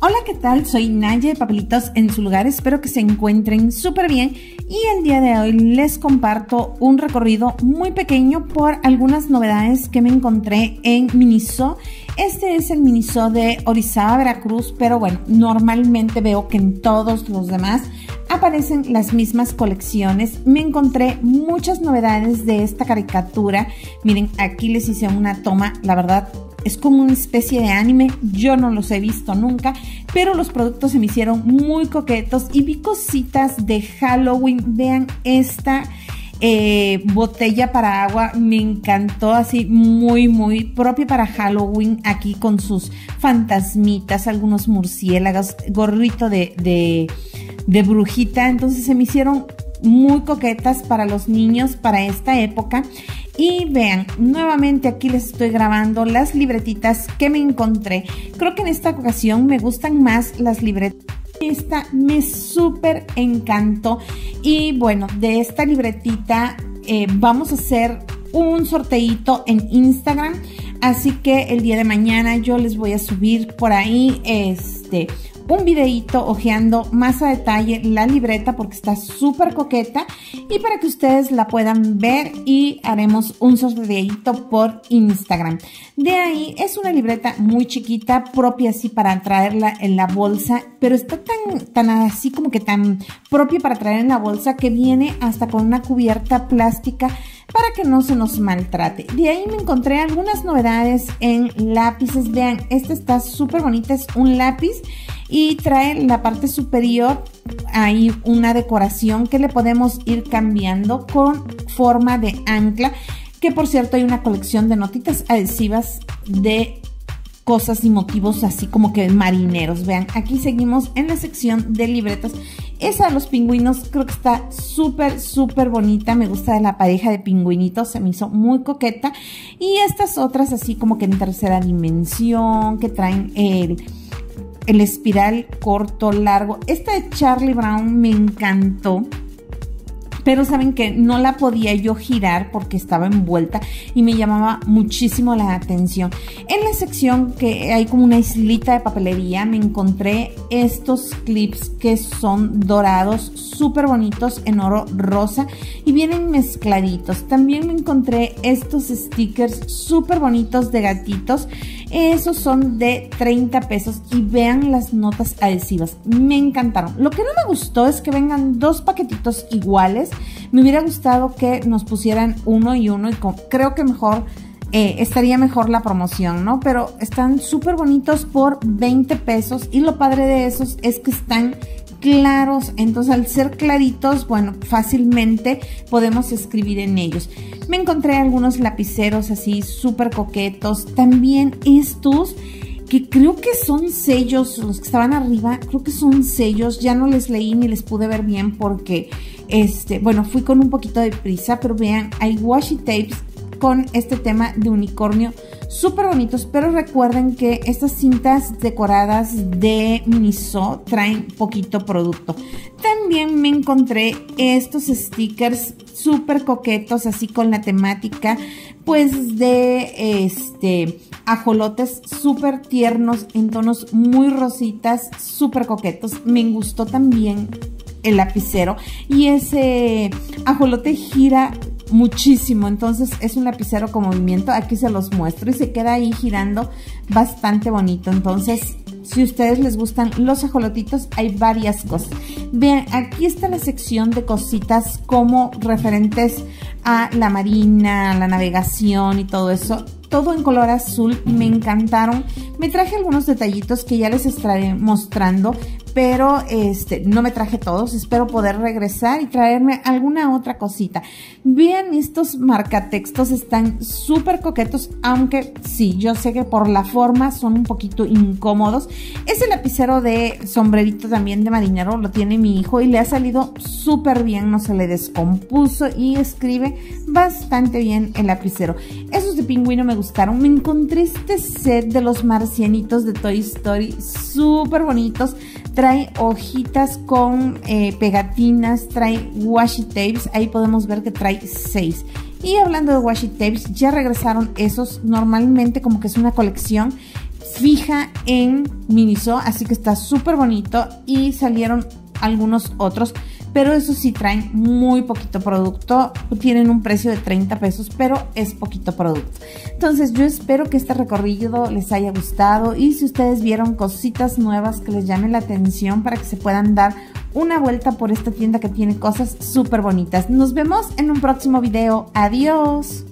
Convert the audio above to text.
Hola, ¿qué tal? Soy Naya de Papelitos en su lugar, espero que se encuentren súper bien y el día de hoy les comparto un recorrido muy pequeño por algunas novedades que me encontré en Miniso. Este es el Miniso de Orizaba, Veracruz, pero bueno, normalmente veo que en todos los demás aparecen las mismas colecciones. Me encontré muchas novedades de esta caricatura. Miren, aquí les hice una toma, la verdad es como una especie de anime, yo no los he visto nunca, pero los productos se me hicieron muy coquetos y vi cositas de Halloween. Vean esta botella para agua, me encantó, así muy propia para Halloween, aquí con sus fantasmitas, algunos murciélagos, gorrito de brujita. Entonces se me hicieron muy coquetas para los niños para esta época. Y vean, nuevamente aquí les estoy grabando las libretitas que me encontré. Creo que en esta ocasión me gustan más las libretas. Esta me súper encantó. Y bueno, de esta libretita vamos a hacer un sorteito en Instagram. Así que el día de mañana yo les voy a subir por ahí un videito hojeando más a detalle la libreta porque está súper coqueta y para que ustedes la puedan ver, y haremos un sorteito por Instagram. De ahí es una libreta muy chiquita, propia así para traerla en la bolsa, pero está tan así como que tan propia para traer en la bolsa que viene hasta con una cubierta plástica para que no se nos maltrate. De ahí me encontré algunas novedades en lápices. Vean, esta está súper bonita, es un lápiz y trae en la parte superior ahí una decoración que le podemos ir cambiando con forma de ancla, que por cierto hay una colección de notitas adhesivas de cosas y motivos así como que marineros. Vean, aquí seguimos en la sección de libretas. Esa de los pingüinos creo que está súper bonita, me gusta de la pareja de pingüinitos, se me hizo muy coqueta. Y estas otras así como que en tercera dimensión, que traen el espiral corto, largo. Esta de Charlie Brown me encantó, pero saben que no la podía yo girar porque estaba envuelta y me llamaba muchísimo la atención. En la sección que hay como una islita de papelería me encontré estos clips que son dorados, súper bonitos en oro rosa y vienen mezcladitos. También me encontré estos stickers súper bonitos de gatitos. Esos son de 30 pesos y vean las notas adhesivas, me encantaron. Lo que no me gustó es que vengan dos paquetitos iguales. Me hubiera gustado que nos pusieran uno y uno, y creo que mejor estaría mejor la promoción, ¿no? Pero están súper bonitos por 20 pesos y lo padre de esos es que están claros, entonces al ser claritos, bueno, fácilmente podemos escribir en ellos. Me encontré algunos lapiceros así súper coquetos, también estos que creo que son sellos, los que estaban arriba, creo que son sellos, ya no les leí ni les pude ver bien porque, bueno, fui con un poquito de prisa, pero vean, hay washi tapes con este tema de unicornio, súper bonitos, pero recuerden que estas cintas decoradas de Miniso traen poquito producto. También me encontré estos stickers súper coquetos, así con la temática, pues de ajolotes súper tiernos en tonos muy rositas, súper coquetos. Me gustó también el lapicero y ese ajolote gira muchísimo, entonces es un lapicero con movimiento. Aquí se los muestro y se queda ahí girando bastante bonito. Entonces, si a ustedes les gustan los ajolotitos, hay varias cosas. Vean, aquí está la sección de cositas como referentes a la marina, la navegación y todo eso. Todo en color azul, me encantaron. Me traje algunos detallitos que ya les estaré mostrando, pero no me traje todos. Espero poder regresar y traerme alguna otra cosita. Vean, estos marcatextos están súper coquetos, aunque sí, yo sé que por la forma son un poquito incómodos. Ese lapicero de sombrerito también de marinero lo tiene mi hijo y le ha salido súper bien, no se le descompuso y escribe bastante bien el lapicero. Esos de pingüino me gustaron. Me encontré este set de los marcianitos de Toy Story, súper bonitos. Trae hojitas con pegatinas, trae washi tapes, ahí podemos ver que trae 6. Y hablando de washi tapes, ya regresaron esos, normalmente como que es una colección, fija en Miniso, así que está súper bonito. Y salieron algunos otros, pero eso sí traen muy poquito producto, tienen un precio de 30 pesos, pero es poquito producto. Entonces yo espero que este recorrido les haya gustado, y si ustedes vieron cositas nuevas que les llamen la atención, para que se puedan dar una vuelta por esta tienda que tiene cosas súper bonitas. Nos vemos en un próximo video. Adiós.